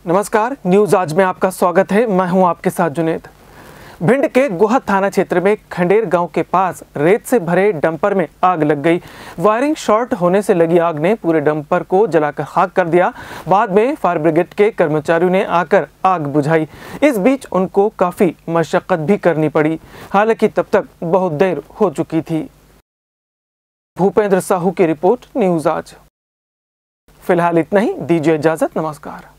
नमस्कार, न्यूज आज में आपका स्वागत है। मैं हूं आपके साथ जुनेद। भिंड के गोहद थाना क्षेत्र में खंडेर गांव के पास रेत से भरे डंपर में आग लग गई। वायरिंग शॉर्ट होने से लगी आग ने पूरे डंपर को जलाकर खाक कर दिया। बाद में फायर ब्रिगेड के कर्मचारियों ने आकर आग बुझाई। इस बीच उनको काफी मशक्कत भी करनी पड़ी, हालांकि तब तक बहुत देर हो चुकी थी। भूपेंद्र साहू की रिपोर्ट, न्यूज आज। फिलहाल इतना ही, दीजिए इजाजत, नमस्कार।